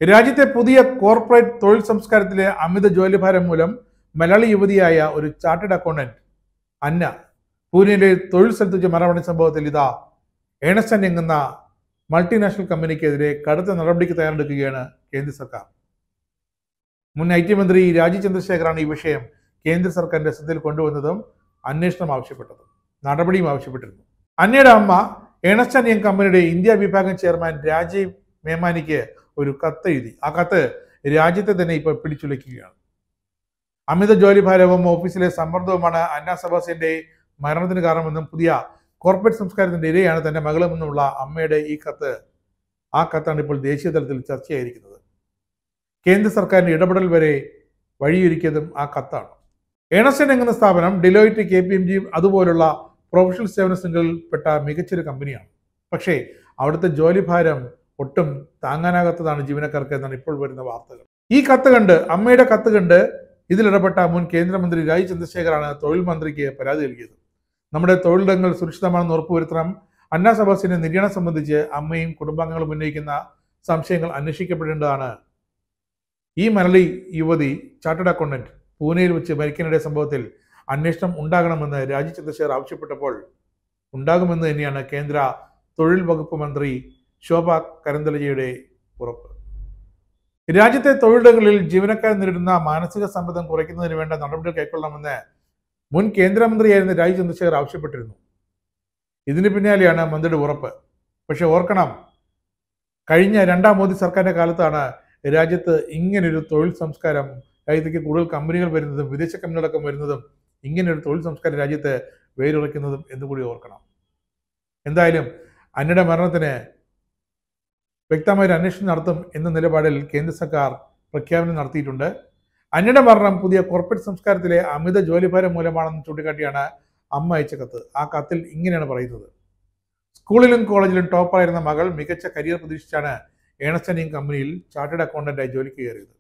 രാജ്യത്തെ പുതിയ കോർപ്പറേറ്റ് തൊഴിൽ സംസ്കാരത്തിലെ അമിത ജോലിഭാരം മൂലം മലയാളി യുവതിയായ ഒരു ചാർട്ടേഡ് അക്കൗണ്ടന്റ് അന്ന പൂനെയിലെ തൊഴിൽ സ്ഥലത്ത് വെച്ച് മരണമടഞ്ഞ സംഭവത്തിൽ ഇതാ ഏണസ്റ്റ് ആൻഡ് യങ് എന്ന മൾട്ടിനാഷണൽ കമ്പനിക്കെതിരെ കടുത്ത നടപടിക്ക് തയ്യാറെടുക്കുകയാണ് കേന്ദ്ര സർക്കാർ. മുൻ IT മന്ത്രി രാജീവ് ചന്ദ്രശേഖറാണ് ഈ വിഷയം കേന്ദ്ര സർക്കാരിന്റെ ശ്രദ്ധയിൽ കൊണ്ടുവന്നതും അന്വേഷണം ആവശ്യപ്പെട്ടതും നടപടിയും ആവശ്യപ്പെട്ടിരുന്നു. അന്നയുടെ അമ്മ ഏണസ്റ്റ് ആൻഡ് യങ് കമ്പനിയുടെ ഇന്ത്യ വിഭാഗം ചെയർമാൻ രാജീവ് മേമാനിക്ക് ഒരു കത്ത് എഴുതി. ആ കത്ത് രാജ്യത്തെ തന്നെ ഇപ്പോൾ പിടിച്ചുലയ്ക്കുകയാണ്. അമിത ജോലിഭാരവും ഓഫീസിലെ സമ്മർദ്ദവുമാണ് അന്ന സബാസിന്റെ മരണത്തിന് കാരണമെന്നും പുതിയ കോർപ്പറേറ്റ് സംസ്കാരത്തിന്റെ ഇരയാണ് തന്റെ മകളുമെന്നുമുള്ള അമ്മയുടെ ഈ കത്ത്, ആ കത്താണ് ഇപ്പോൾ ദേശീയ തലത്തിൽ ചർച്ചയായിരിക്കുന്നത്. കേന്ദ്ര സർക്കാരിന്റെ ഇടപെടൽ വരെ വഴിയൊരുക്കിയതും ആ കത്താണ്. ഏണസ്റ്റ് ആൻഡ് യങ് എന്ന സ്ഥാപനം ഡെലോയിറ്റ്, KPMG അതുപോലുള്ള പ്രൊഫഷണൽ സേവന ശൃംഖലയിൽപ്പെട്ട മികച്ചൊരു കമ്പനിയാണ്. പക്ഷേ അവിടുത്തെ ജോലിഭാരം ഒട്ടും താങ്ങാനാകാത്തതാണ് ജീവനക്കാർക്ക് എന്നാണ് ഇപ്പോൾ വരുന്ന വാർത്തകൾ. ഈ കത്ത് കണ്ട്, അമ്മയുടെ കത്ത് കണ്ട് ഇതിലിടപെട്ട മുൻ കേന്ദ്രമന്ത്രി രാജീവ് ചന്ദ്രശേഖറാണ് തൊഴിൽ മന്ത്രിക്ക് പരാതി നൽകിയത്. നമ്മുടെ തൊഴിലിടങ്ങൾ സുരക്ഷിതമാണെന്ന് ഉറപ്പുവരുത്തണം. അന്ന സബാസിന്റെ നിര്യാണം സംബന്ധിച്ച് അമ്മയും കുടുംബാംഗങ്ങളും ഉന്നയിക്കുന്ന സംശയങ്ങൾ അന്വേഷിക്കപ്പെടേണ്ടതാണ്. ഈ മലയാളി യുവതി ചാർട്ടേഡ് അക്കൗണ്ടന്റ് പൂനെയിൽ വെച്ച് മരിക്കാനിടയ സംഭവത്തിൽ അന്വേഷണം ഉണ്ടാകണമെന്ന് രാജീവ് ചന്ദ്രശേഖർ ആവശ്യപ്പെട്ടപ്പോൾ ഉണ്ടാകുമെന്ന് തന്നെയാണ് കേന്ദ്ര തൊഴിൽ വകുപ്പ് മന്ത്രി ശോഭ കരന്തലജയുടെ ഉറപ്പ്. രാജ്യത്തെ തൊഴിലിടങ്ങളിൽ ജീവനക്കാർ നേരിടുന്ന മാനസിക സമ്മർദ്ദം കുറയ്ക്കുന്നതിന് വേണ്ട നടപടികൾ കൈക്കൊള്ളണമെന്ന് മുൻ കേന്ദ്രമന്ത്രിയായിരുന്ന രാജീവ് ചന്ദ്രശേഖർ ആവശ്യപ്പെട്ടിരുന്നു. ഇതിന് പിന്നാലെയാണ് മന്ത്രിയുടെ ഉറപ്പ്. പക്ഷെ ഓർക്കണം, കഴിഞ്ഞ 2ാം മോദി സർക്കാരിന്റെ കാലത്താണ് രാജ്യത്ത് ഇങ്ങനൊരു തൊഴിൽ സംസ്കാരം, രാജ്യത്തേക്ക് കൂടുതൽ കമ്പനികൾ വരുന്നതും വിദേശ കമ്പനികളടക്കം വരുന്നതും ഇങ്ങനൊരു തൊഴിൽ സംസ്കാരം രാജ്യത്ത് വേരുറയ്ക്കുന്നതും എന്നുകൂടി ഓർക്കണം. എന്തായാലും അന്നയുടെ മരണത്തിന് വ്യക്തമായ ഒരു അന്വേഷണം നടത്തും എന്ന നിലപാടിൽ കേന്ദ്ര സർക്കാർ പ്രഖ്യാപനം നടത്തിയിട്ടുണ്ട്. അന്നയുടെ മരണം പുതിയ കോർപ്പറേറ്റ് സംസ്കാരത്തിലെ അമിത ജോലിഭാരം മൂലമാണെന്ന് ചൂണ്ടിക്കാട്ടിയാണ് അമ്മ അയച്ച കത്ത്. ആ കത്തിൽ ഇങ്ങനെയാണ് പറയുന്നത്: സ്കൂളിലും കോളേജിലും ടോപ്പറായിരുന്ന മകൾ മികച്ച കരിയർ പ്രതീക്ഷിച്ചാണ് ഏണസ്റ്റ് ആൻഡ് യങ് കമ്പനിയിൽ ചാർട്ടേഡ് അക്കൗണ്ടന്റായി ജോലിക്ക് കയറിയത്.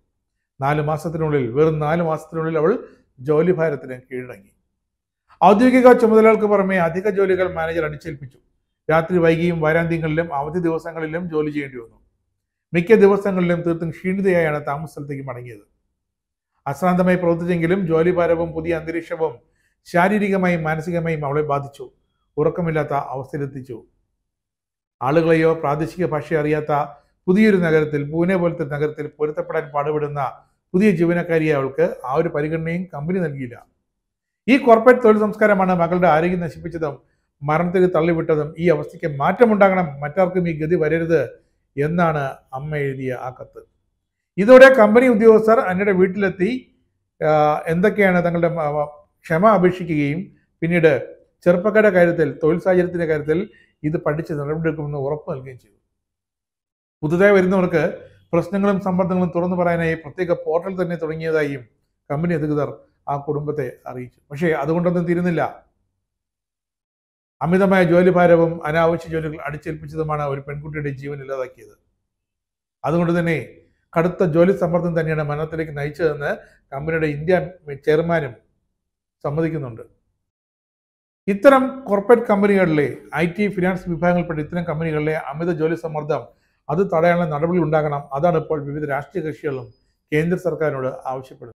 വെറും 4 മാസത്തിനുള്ളിൽ അവൾ ജോലിഭാരത്തിന് കീഴടങ്ങി. ഔദ്യോഗിക ചുമതലകൾക്ക് പുറമെ അധിക ജോലികൾ മാനേജർ അടിച്ചേൽപ്പിച്ചു. രാത്രി വൈകിയും വാരാന്ത്യങ്ങളിലും അവധി ദിവസങ്ങളിലും ജോലി ചെയ്യേണ്ടി വന്നു. മിക്ക ദിവസങ്ങളിലും തീർത്തും ക്ഷീണിതയായാണ് താമസ സ്ഥലത്തേക്ക് മടങ്ങിയത്. അശ്രാന്തമായി പ്രവർത്തിച്ചെങ്കിലും ജോലിഭാരവും പുതിയ അന്തരീക്ഷവും ശാരീരികമായും മാനസികമായും അവളെ ബാധിച്ചു. ഉറക്കമില്ലാത്ത അവസ്ഥയിലെത്തിച്ചു. ആളുകളെയോ പ്രാദേശിക ഭാഷയോ അറിയാത്ത പുതിയൊരു നഗരത്തിൽ, പൂനെ പോലത്തെ നഗരത്തിൽ പൊരുത്തപ്പെടാൻ പാടുപെടുന്ന പുതിയ ജീവനക്കാരിയെ അവൾക്ക് ആ ഒരു പരിഗണനയും കമ്പനി നൽകിയില്ല. ഈ കോർപ്പറേറ്റ് തൊഴിൽ സംസ്കാരമാണ് മകളുടെ ആരോഗ്യം നശിപ്പിച്ചതും മരണത്തിന് തള്ളിവിട്ടതും. ഈ അവസ്ഥയ്ക്ക് മാറ്റമുണ്ടാകണം, മറ്റാർക്കും ഈ ഗതി വരരുത് എന്നാണ് അമ്മ എഴുതിയ ആ കത്ത്. ഇതോടെ കമ്പനി ഉദ്യോഗസ്ഥർ അന്നയുടെ വീട്ടിലെത്തി എന്തൊക്കെയാണ് തങ്ങളുടെ ക്ഷമ അപേക്ഷിക്കുകയും പിന്നീട് ചെറുപ്പക്കാരുടെ കാര്യത്തിൽ, തൊഴിൽ സാഹചര്യത്തിന്റെ കാര്യത്തിൽ ഇത് പഠിച്ച് നടപടിയെടുക്കുമെന്ന് ഉറപ്പ് നൽകുകയും ചെയ്തു. പുതുതായി വരുന്നവർക്ക് പ്രശ്നങ്ങളും സമ്മർദ്ദങ്ങളും തുറന്നു പറയാനായി പ്രത്യേക പോർട്ടൽ തന്നെ തുടങ്ങിയതായും കമ്പനി അധികൃതർ ആ കുടുംബത്തെ അറിയിച്ചു. പക്ഷേ അതുകൊണ്ടൊന്നും തീരുന്നില്ല. അമിതമായ ജോലിഭാരവും അനാവശ്യ ജോലികൾ അടിച്ചേൽപ്പിച്ചതുമാണ് ഒരു പെൺകുട്ടിയുടെ ജീവൻ ഇല്ലാതാക്കിയത്. അതുകൊണ്ട് തന്നെ കടുത്ത ജോലി സമ്മർദ്ദം തന്നെയാണ് മരണത്തിലേക്ക് നയിച്ചതെന്ന് കമ്പനിയുടെ ഇന്ത്യ ചെയർമാനും സമ്മതിക്കുന്നുണ്ട്. ഇത്തരം കോർപ്പറേറ്റ് കമ്പനികളിലെ IT, ഫിനാൻസ് വിഭാഗങ്ങളിൽപ്പെട്ട ഇത്തരം കമ്പനികളിലെ അമിത ജോലി സമ്മർദ്ദം അത് തടയാനുള്ള നടപടി ഉണ്ടാകണം. അതാണ് ഇപ്പോൾ വിവിധ രാഷ്ട്രീയ കക്ഷികളും കേന്ദ്ര സർക്കാരിനോട് ആവശ്യപ്പെടുന്നത്.